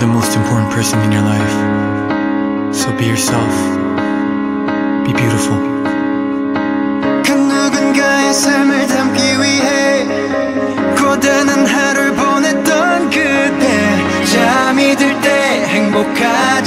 the most important person in your life. So be yourself. Be beautiful. 그 누군가의 삶을 담기 위해 고단한 하루를 보냈던 그때 잠이 들 때 행복하다